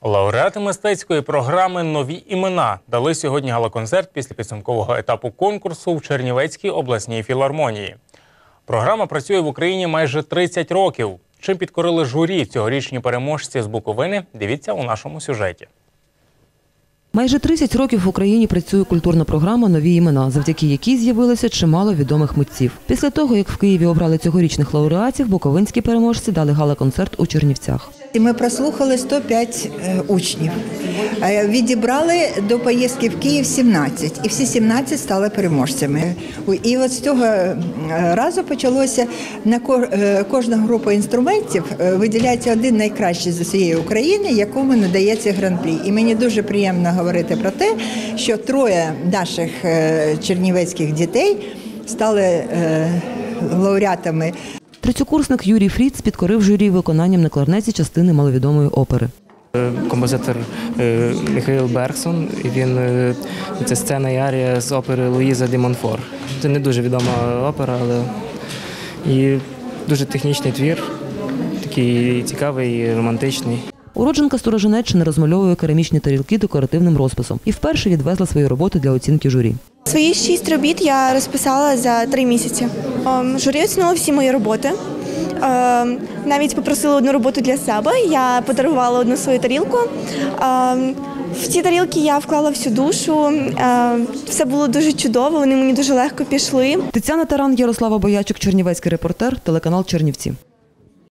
Лауреати мистецької програми «Нові імена» дали сьогодні гала-концерт після підсумкового етапу конкурсу в Чернівецькій обласній філармонії. Програма працює в Україні майже 30 років. Чим підкорили журі цьогорічні переможці з Буковини, дивіться у нашому сюжеті. Майже 30 років в Україні працює культурна програма «Нові імена», завдяки якій з'явилося чимало відомих митців. Після того, як в Києві обрали цьогорічних лауреатів, буковинські переможці дали гала-концерт у Чернівцях. Ми прослухали 105 учнів. Відібрали до поїздки в Київ 17, і всі 17 стали переможцями. І от з цього разу почалося на кожну групу інструментів виділяється один найкращий з усієї України, якому надається гран-прі. І мені дуже приємно говорити про те, що 3 наших чернівецьких дітей стали лауреатами. Третьокурсник Юрій Фріц підкорив журі виконанням на кларнеті частини маловідомої опери. Композитор Михаїл Бергсон, це сцена і арія з опери Луїза де Монфор. Це не дуже відома опера, але і дуже технічний твір, такий цікавий і романтичний. Уродженка Сторожинеччини розмальовує керамічні тарілки декоративним розписом і вперше відвезла свої роботи для оцінки журі. Свої 6 робіт я розписала за 3 місяці. Журі оцінило всі мої роботи. Навіть попросила одну роботу для себе, я подарувала одну свою тарілку. В ці тарілки я вклала всю душу, все було дуже чудово, вони мені дуже легко пішли. Тетяна Таран, Ярослава Боячук, Чернівецький репортер, телеканал Чернівці.